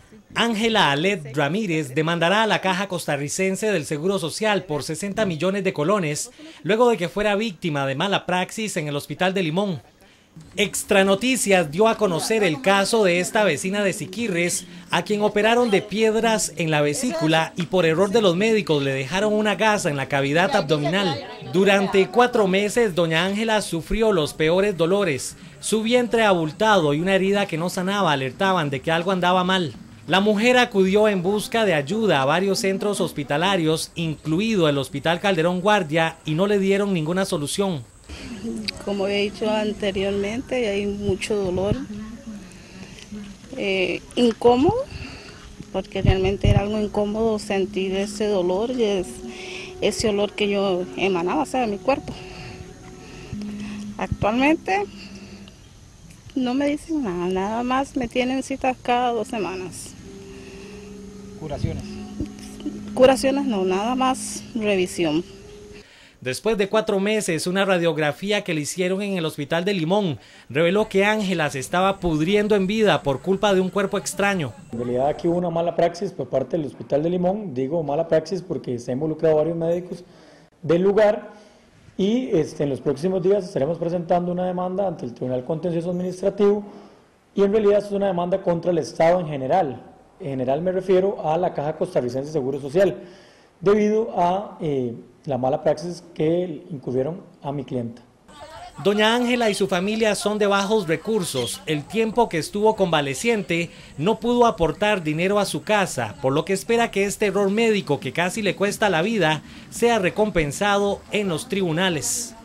Ángela Alet Ramírez demandará a la Caja Costarricense del Seguro Social por 60 millones de colones luego de que fuera víctima de mala praxis en el Hospital de Limón. Extra Noticias dio a conocer el caso de esta vecina de Siquirres, a quien operaron de piedras en la vesícula y por error de los médicos le dejaron una gasa en la cavidad abdominal. Durante 4 meses, doña Ángela sufrió los peores dolores. Su vientre abultado y una herida que no sanaba alertaban de que algo andaba mal. La mujer acudió en busca de ayuda a varios centros hospitalarios, incluido el Hospital Calderón Guardia, y no le dieron ninguna solución. Como he dicho anteriormente, hay mucho dolor, incómodo, porque realmente era algo incómodo sentir ese dolor y ese olor que yo emanaba, de mi cuerpo. Actualmente no me dicen nada, nada más me tienen citas cada 2 semanas. ¿Curaciones? Curaciones no, nada más revisión. Después de 4 meses, una radiografía que le hicieron en el Hospital de Limón reveló que Ángela se estaba pudriendo en vida por culpa de un cuerpo extraño. En realidad aquí hubo una mala praxis por parte del Hospital de Limón, digo mala praxis porque se han involucrado varios médicos del lugar y en los próximos días estaremos presentando una demanda ante el Tribunal Contencioso Administrativo y en realidad es una demanda contra el Estado en general. En general me refiero a la Caja Costarricense de Seguro Social, debido a la mala praxis que incurrieron a mi clienta. Doña Ángela y su familia son de bajos recursos. El tiempo que estuvo convaleciente no pudo aportar dinero a su casa, por lo que espera que este error médico que casi le cuesta la vida sea recompensado en los tribunales.